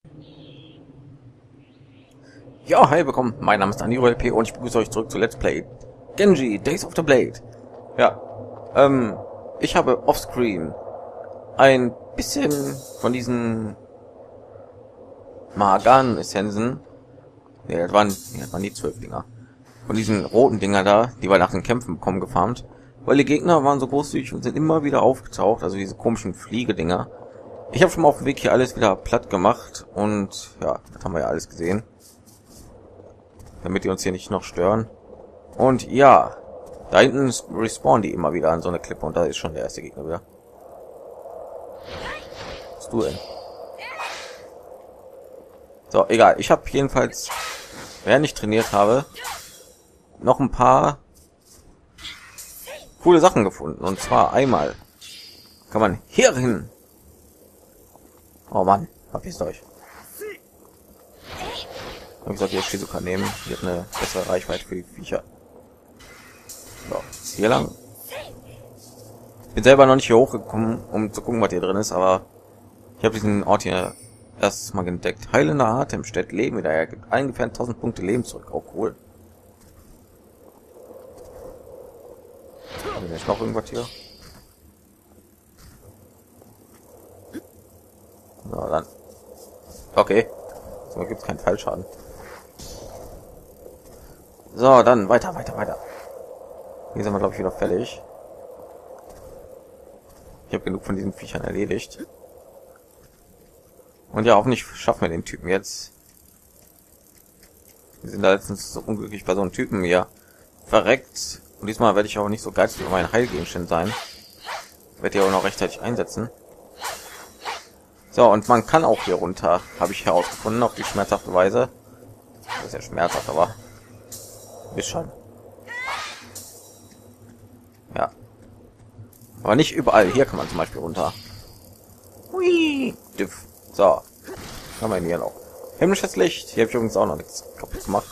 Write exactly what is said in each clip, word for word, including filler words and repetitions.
Ja, hi, willkommen. Mein Name ist Daniro L P und ich begrüße euch zurück zu Let's Play Genji Days of the Blade. Ja, ähm, ich habe offscreen ein bisschen von diesen Magan-Essenzen, ja, das waren, ja, das waren die zwölf Dinger, von diesen roten Dinger da, die wir nach den Kämpfen bekommen, gefarmt, weil die Gegner waren so großzügig und sind immer wieder aufgetaucht, also diese komischen Fliegedinger. Ich habe schon mal auf dem Weg hier alles wieder platt gemacht und ja, das haben wir ja alles gesehen, damit die uns hier nicht noch stören. Und ja, da hinten respawnen die immer wieder an so eine Klippe und da ist schon der erste Gegner wieder. Was du denn? So, egal. Ich habe jedenfalls, während ich trainiert habe, noch ein paar coole Sachen gefunden. Und zwar einmal kann man hierhin. Oh Mann, verpisst euch. Ich habe gesagt, hier Shizuka nehmen. Die hat eine bessere Reichweite für die Viecher. So, hier lang. Bin selber noch nicht hier hochgekommen, um zu gucken, was hier drin ist, aber ich habe diesen Ort hier erstes Mal entdeckt. Heilender Atem stellt Leben wieder. Er gibt ungefähr tausend Punkte Leben zurück. Auch cool. Habe ich noch irgendwas hier? Na dann. Okay. So gibt es keinen Fallschaden. So, dann weiter, weiter, weiter. Hier sind wir, glaube ich, wieder fertig. Ich habe genug von diesen Viechern erledigt. Und ja, hoffentlich schaffen wir den Typen jetzt. Wir sind da letztens so unglücklich bei so einem Typen hier verreckt. Und diesmal werde ich auch nicht so geizig über meinen Heilgegenstand sein. Werde ich auch noch rechtzeitig einsetzen. So, und man kann auch hier runter, habe ich herausgefunden, auf die schmerzhafte Weise. Das ist ja schmerzhaft, aber ist schon. Ja. Aber nicht überall. Hier kann man zum Beispiel runter. Hui. So. Haben wir hier noch. Himmlisches Licht. Hier habe ich übrigens auch noch nichts kaputt gemacht.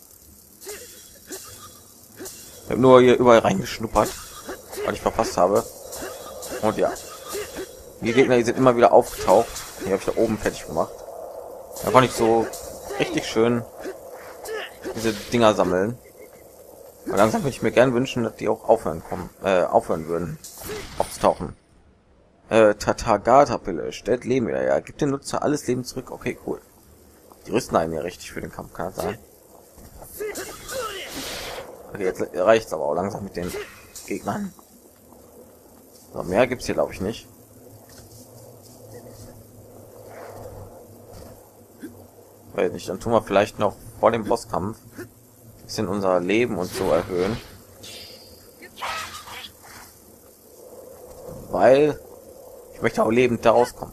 Ich habe nur hier überall reingeschnuppert, weil ich verpasst habe. Und ja. Die Gegner, die sind immer wieder aufgetaucht. Die habe ich da oben fertig gemacht. Da konnte ich so richtig schön diese Dinger sammeln. Und langsam würde ich mir gern wünschen, dass die auch aufhören kommen, äh, aufhören würden, aufzutauchen. Äh, Tathagata-Pille stellt Leben wieder. Ja, gibt dem Nutzer alles Leben zurück. Okay, cool. Die rüsten einen ja richtig für den Kampf, kann das sein? Okay, jetzt reicht's aber auch langsam mit den Gegnern. So, mehr gibt's hier, glaube ich, nicht. Weiß nicht, dann tun wir vielleicht noch vor dem Bosskampf ein bisschen unser Leben und so erhöhen. Weil ich möchte auch lebend da rauskommen.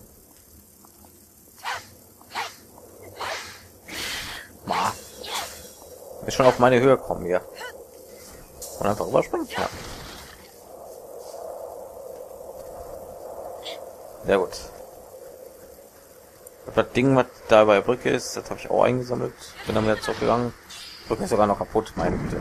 Ma. Ich schon auf meine Höhe kommen hier. Und einfach überspringen. Ja. Sehr gut. Das Ding, was da bei der Brücke ist, das habe ich auch eingesammelt. Bin dann wieder zurückgegangen. Die Brücke ist sogar noch kaputt, meine Güte.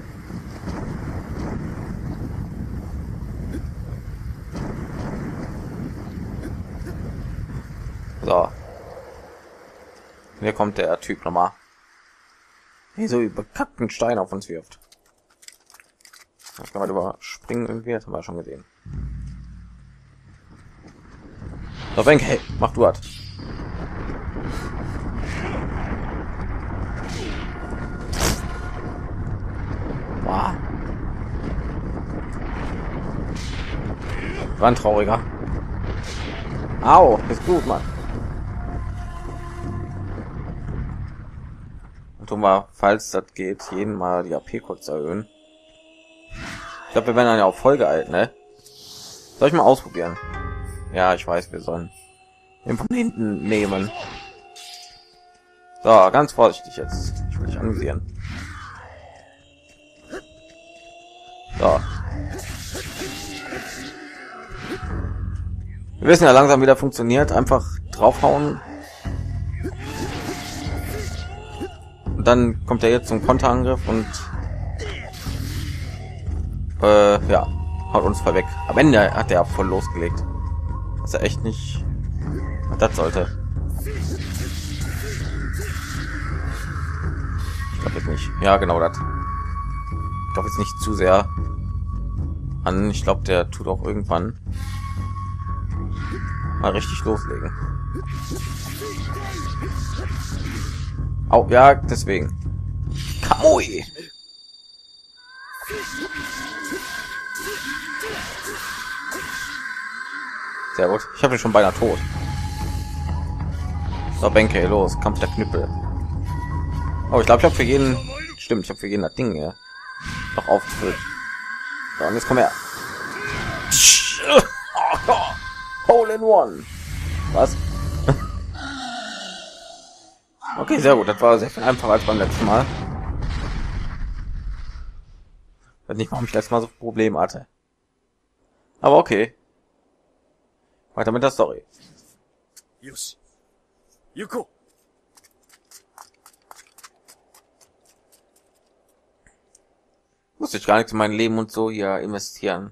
So. Hier kommt der Typ nochmal. Hier so überkackten Stein auf uns wirft. Das kann man überspringen irgendwie, das haben wir schon gesehen. So, Bank, hey, mach du was. Wow. War ein trauriger. Au, ist gut, Mann. Und tun wir, falls das geht, jeden Mal die A P kurz erhöhen. Ich glaube, wir werden dann ja auf Folge alt, ne? Soll ich mal ausprobieren? Ja, ich weiß, wir sollen den von hinten nehmen. So, ganz vorsichtig jetzt. Ich will dich anvisieren. So. Wir wissen ja langsam, wie das funktioniert. Einfach draufhauen. Und dann kommt er jetzt zum Konterangriff und äh, ja, haut uns voll weg. Am Ende hat er voll losgelegt. Das ist ja echt nicht, was das sollte. Ich glaube jetzt nicht. Ja, genau das. Ich glaube jetzt nicht zu sehr an. Ich glaube, der tut auch irgendwann mal richtig loslegen. Oh, ja, deswegen. Kamui. Sehr gut. Ich habe ihn schon beinahe tot. So, Benke, los, Kampf der Knüppel. Oh, ich glaube, ich habe für jeden, stimmt, ich habe für jeden das Ding ja noch aufgefüllt. So, und jetzt komm her. Hole in one. Was? Okay, sehr gut. Das war sehr viel einfacher als beim letzten Mal. Ich weiß nicht, warum ich letztes Mal so Probleme hatte. Aber okay. Weiter mit der Story. Yoshi. Yuko. Muss ich gar nichts in mein Leben und so hier investieren.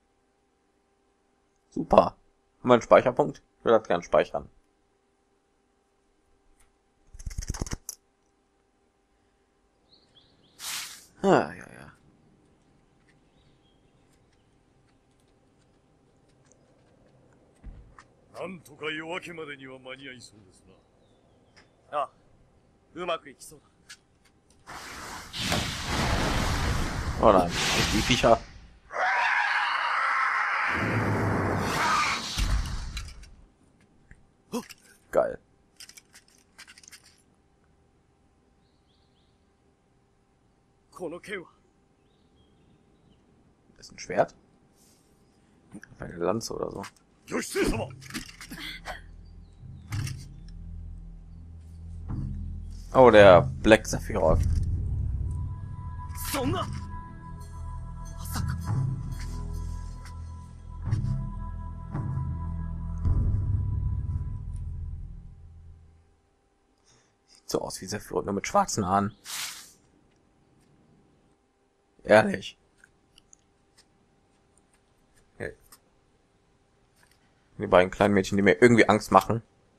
Super. Haben wir einen Speicherpunkt? Ich würde das gern speichern. Ah, ja, ja. なんとか夜明けまでには間に合いそうですな。ああ、うまくいきそうだ。 Oh nein, nicht die Viecher. Geil. Das ist ein Schwert? Eine Lanze oder so. Oh, der Black Sephiroth. Sieht so aus wie Sephiroth, nur mit schwarzen Haaren. Ehrlich. Okay. Die beiden kleinen Mädchen, die mir irgendwie Angst machen.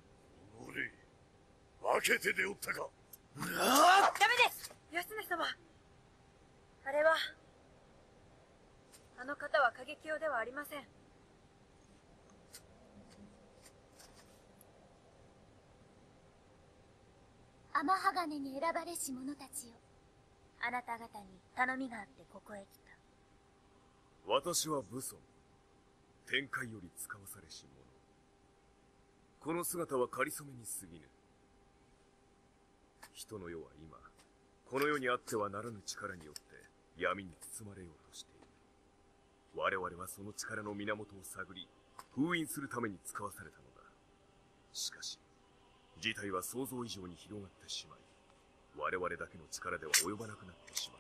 Amahaganeに選ばれし者たちよ。あなた方に頼みがあってここへ来た。 私は武尊。天界より使わされし者。この姿は仮初めに過ぎぬ。人の世は今、この世にあってはならぬ力によって闇に包まれようとしている。我々はその力の源を探り、封印するために使わされたのだ。しかし、事態は想像以上に広がってしまい、我々だけの力では及ばなくなってしまった。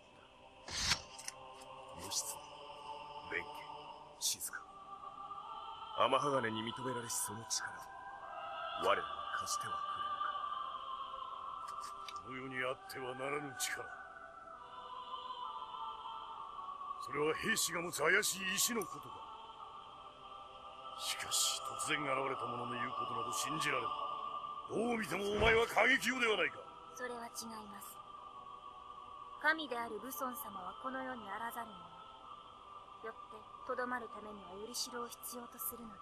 義経、弁慶、静か。天鋼に認められしその力を、我らに貸してはくれぬか。この世にあってはならぬ力。それは兵士が持つ怪しい石のことか。しかし、突然現れた者の言うことなど信じられない。どう見てもお前は過激よではないか。 それは違います。神である武尊様はこの世にあらざるもの。よってとどまるためにはよりしろを必要とするのです。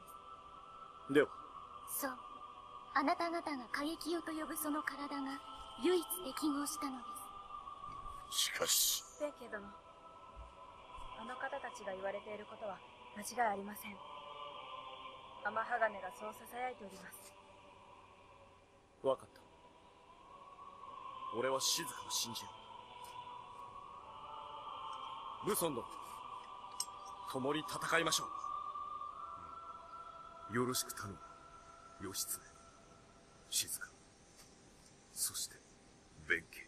では。 そう。あなた方が過激よと呼ぶその体が唯一適合したのです。 しかし。 だけども、あの方たちが言われていることは間違いありません。天鋼がそう囁いております。 わかった。俺は静かを信じる。武尊殿、共に戦いましょう。よろしく頼む。義経、静か、そして弁慶。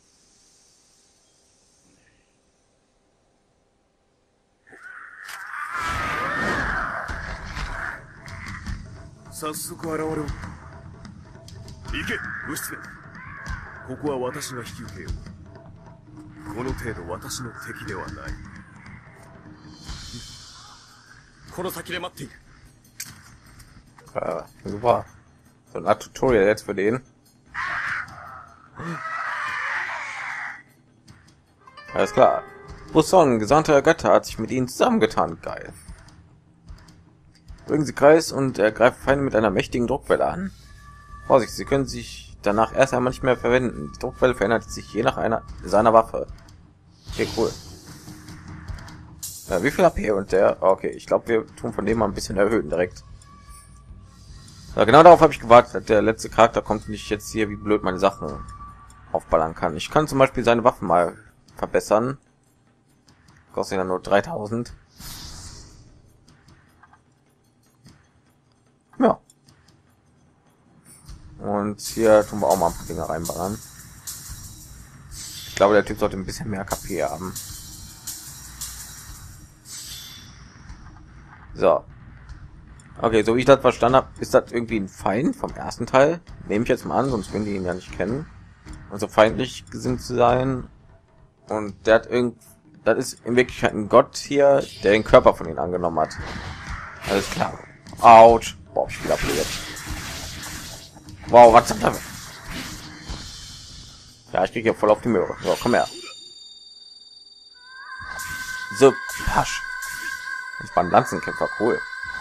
早速現れろ。行け、義経。ここは私が引き受けよう。この程度私の敵ではない。この先で待っている。 Ah, super. So ein Art Tutorial jetzt für den. Alles klar. Buson, Gesandter der Götter, hat sich mit ihnen zusammengetan. Geil. Bringen Sie Kreis und er greift Feinde mit einer mächtigen Druckwelle an. Vorsicht, Sie können sich danach erst einmal nicht mehr verwenden. Die Druckwelle verändert sich je nach einer seiner Waffe. Okay, cool. Ja, wie viel A P und der? Okay, ich glaube, wir tun von dem mal ein bisschen erhöhen direkt. Ja, genau darauf habe ich gewartet. Der letzte Charakter kommt nicht jetzt hier, wie blöd meine Sachen aufballern kann. Ich kann zum Beispiel seine Waffen mal verbessern. Kostet ja nur dreitausend. Ja. Und hier tun wir auch mal ein paar Dinge reinballern. Ich glaube, der Typ sollte ein bisschen mehr K P haben. So. Okay, so wie ich das verstanden habe, ist das irgendwie ein Feind vom ersten Teil. Nehme ich jetzt mal an, sonst würden die ihn ja nicht kennen. Und so feindlich gesinnt zu sein. Und der hat irgend, das ist in Wirklichkeit ein Gott hier, der den Körper von ihnen angenommen hat. Alles klar. Autsch. Boah, ich wieder blöd. Wow, was ist das? Ja, ich kriege hier voll auf die Möhre. So, komm her. So, pasch. Das war ein Lanzenkämpfer, cool.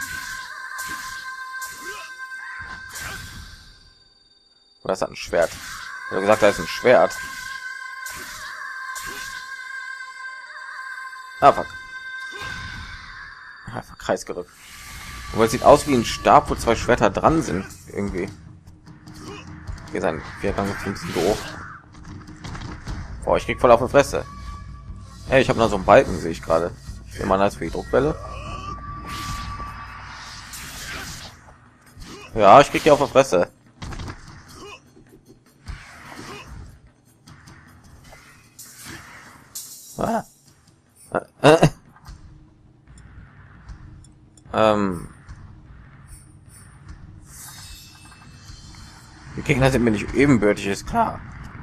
Oder ist das ein Schwert? Ich habe gesagt, da ist ein Schwert. Ah, fuck. Einfach Kreis gerückt. Aber es sieht aus wie ein Stab, wo zwei Schwerter dran sind. Irgendwie. Hier sein Viergang ist ein bisschen doof. Boah, ich krieg voll auf die Fresse. Hey, ich habe noch so einen Balken, sehe ich gerade. Ich nehme mal als für die Druckwelle. Ja, ich krieg hier auf die Fresse. Ah. Äh, äh. Ähm. Die Gegner sind mir nicht ebenbürtig, ist klar.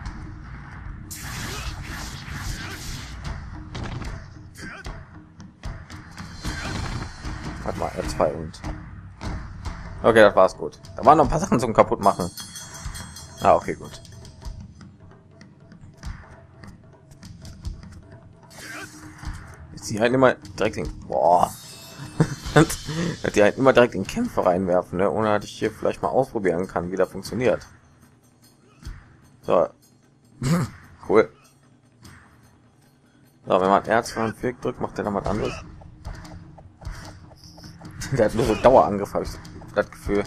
Warte mal, R zwei und... Okay, das war's gut. Da waren noch ein paar Sachen zum kaputt machen. Ah, okay, gut. Die halt immer direkt in, boah, die halt immer direkt in Kämpfe reinwerfen, ne? Ohne dass ich hier vielleicht mal ausprobieren kann, wie das funktioniert. So, cool. So, wenn man R zwei und vier drückt, macht er dann was anderes. Der hat nur so Dauerangriff, habe ich das Gefühl.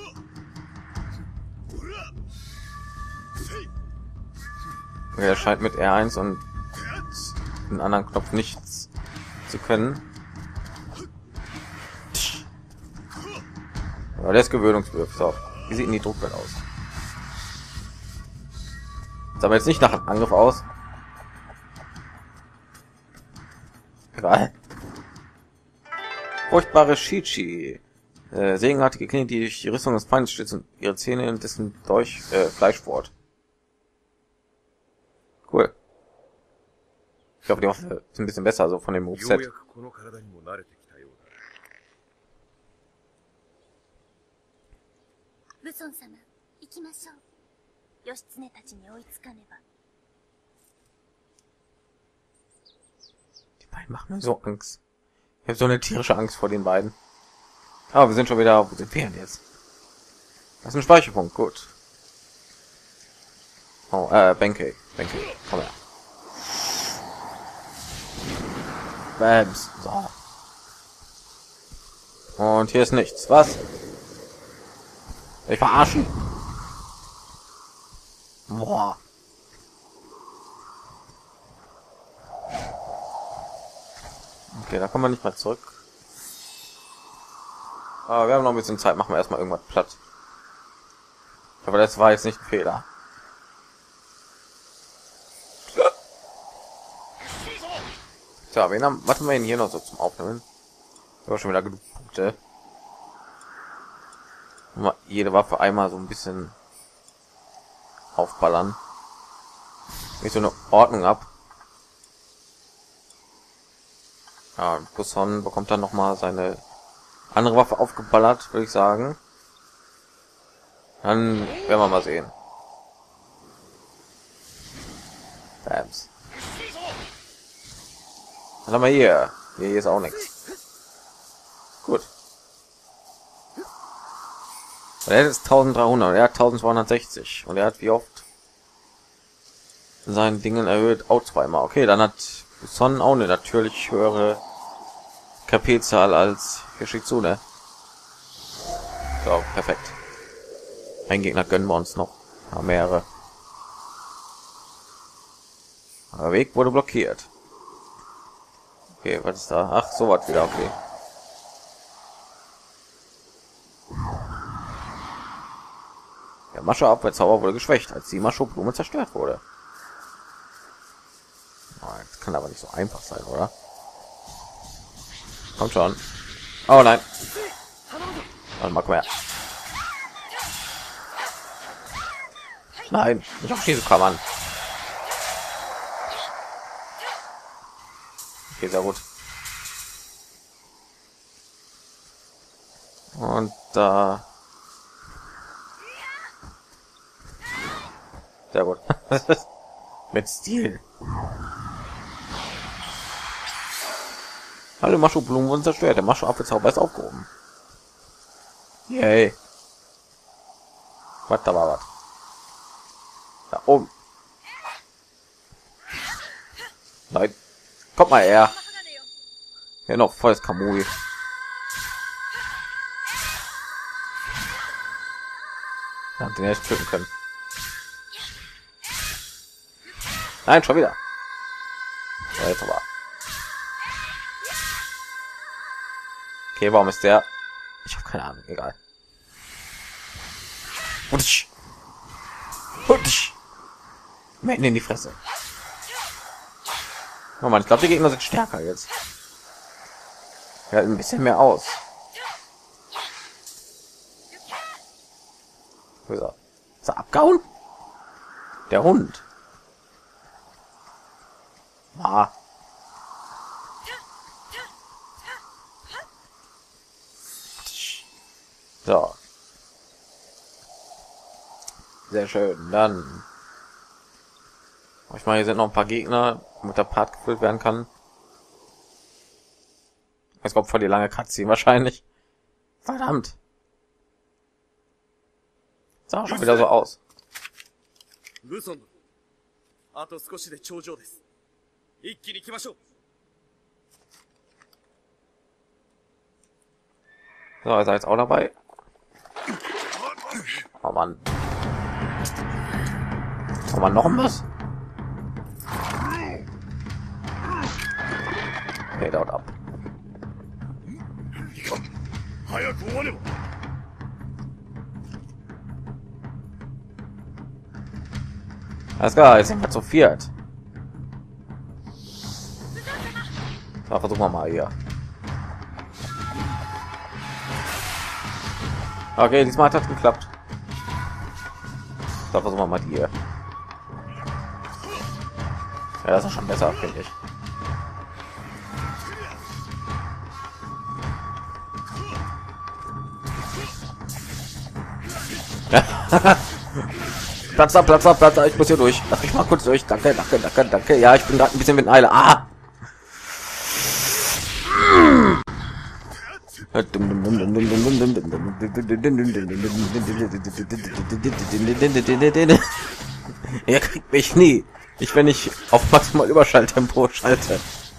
Er scheint mit R eins und einen anderen Knopf nichts zu können. Aber der ist gewöhnungsbedürftig. So, wie sieht denn die Druckwelle aus? Sah aber jetzt nicht nach einem Angriff aus. Egal. Furchtbare Shichi. Äh, segenartige Klinge, die durch die Rüstung des Feindes stützen, ihre Zähne und dessen durch äh, Fleischwort. Cool. Ich glaube, die Waffe ist ein bisschen besser, so von dem Moveset. ブソン様、行きましょう。義経たちに追いつかねば。 Die beiden machen mir so Angst. Ich habe so eine tierische Angst vor den beiden. Aber wir sind schon wieder, wo sind wir denn jetzt? Das ist ein Speicherpunkt, gut. Oh, äh, Benkei, Benkei, komm her. Bams, so. Und hier ist nichts, was? Ich verarschen? Boah. Okay, da kommen wir nicht mehr zurück. Aber wir haben noch ein bisschen Zeit, machen wir erstmal irgendwas platt. Aber das war jetzt nicht ein Fehler. Tja, wen haben, was haben wir denn hier noch so zum Aufnehmen? Ich habe schon wieder genug Punkte. Mal jede Waffe einmal so ein bisschen aufballern. Nicht so eine Ordnung ab. Ja, Buson bekommt dann noch mal seine andere Waffe aufgeballert, würde ich sagen. Dann werden wir mal sehen. Bams. Was haben wir hier? Hier, hier ist auch nichts. Gut. Und er ist eintausenddreihundert und er hat eintausendzweihundertsechzig und er hat wie oft seinen Dingen erhöht auch zweimal. Okay, dann hat Son auch eine natürlich höhere K P-Zahl als Yoshitsune. So, perfekt. Ein Gegner gönnen wir uns noch. Ja, mehrere. Der Weg wurde blockiert. Okay, was ist da? Ach, so was wieder, okay. Der Mascho-Abwehrzauber wurde geschwächt, als die Mascho-Blume zerstört wurde. Oh, das kann aber nicht so einfach sein, oder? Kommt schon. Oh nein. Dann mal komm her. Nein, nicht auf diese kann man. Okay, sehr gut. Und da. Sehr gut. Mit Stil. Alle Mascho-Blumen wurden zerstört. Der Mascho-Apfelzauber ist aufgehoben. Yay. Was, da war was. Da oben. Nein. Kommt mal her. Hier noch volles Kamui. Ja, den hätte ich töten können. Nein, schon wieder. Ja, jetzt aber. Okay, warum ist der? Ich habe keine Ahnung, egal. Hutsch. Hutsch. Mitten in die Fresse. Oh Mann, ich glaube, die Gegner sind stärker jetzt. Ja, ein bisschen mehr aus. Wo ist er? Ist er abgehauen? Der Hund. Ah. So. Sehr schön. Dann. Ich meine, hier sind noch ein paar Gegner, mit der Part gefüllt werden kann. Es kommt voll die lange Cutscene wahrscheinlich. Verdammt. Sah auch schon wieder so aus. So, ist er jetzt auch dabei? Oh Mann. Oh Mann, noch ein was? Okay, dauert ab. Alles klar, jetzt sind wir zu viert. So, versuchen wir mal hier. Okay, diesmal hat das geklappt. So, versuchen wir mal die hier. Ja, das ist schon besser, finde ich. Platz ab, Platz ab, Platz ab, ich muss hier durch. Lass mich mal kurz durch. Danke, danke, danke, danke. Ja, ich bin gerade ein bisschen mit Eile. Ah! Er kriegt mich nie. Ich, wenn ich auf maximal Überschalltempo schalte.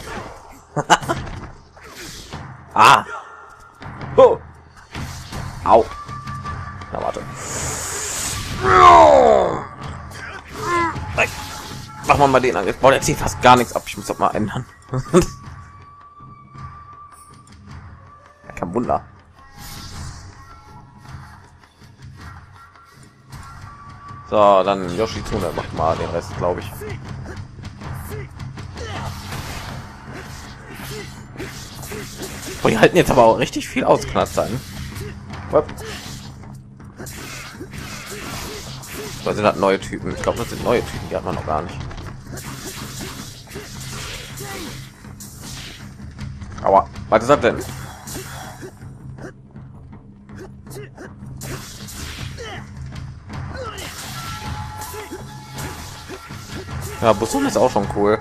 Ah! Oh! Au! Na, warte. Machen wir mal den Angriff. Boah, der zieht fast gar nichts ab. Ich muss das mal ändern. Ja, kein Wunder. So, dann Yoshitsune macht mal den Rest, glaube ich. Oh, die halten jetzt aber auch richtig viel aus, Knattern. Das sind halt neue Typen. Ich glaube, das sind neue Typen, die hat man noch gar nicht. Aua, was ist das denn? Ja, Busun ist auch schon cool.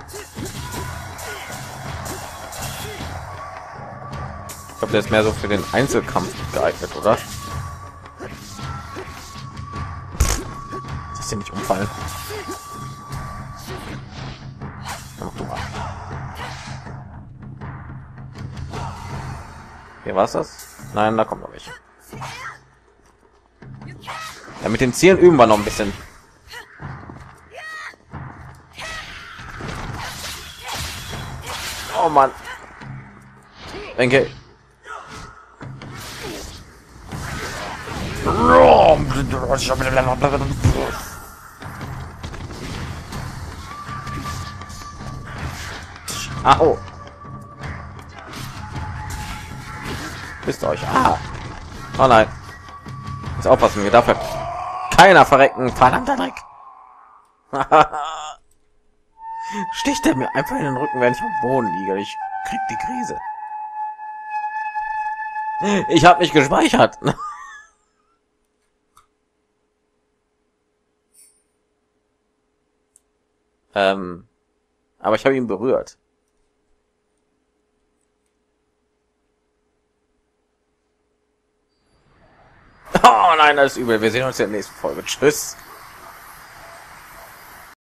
Ich glaube, der ist mehr so für den Einzelkampf geeignet, oder? Ist hier nicht umfallen. Ja, mach du mal. Hier war's das? Nein, da kommt noch welche. Ja, mit den Zielen üben wir noch ein bisschen. Oh Mann. Denke. Au. Wisst ihr euch? Ah. Oh nein. Jetzt aufpassen, wir dafür keiner verrecken, verdammter Dreck. Sticht er mir einfach in den Rücken, wenn ich am Boden liege. Ich krieg die Krise. Ich habe mich gespeichert. ähm, aber ich habe ihn berührt. Oh nein, das ist übel. Wir sehen uns in der nächsten Folge. Tschüss.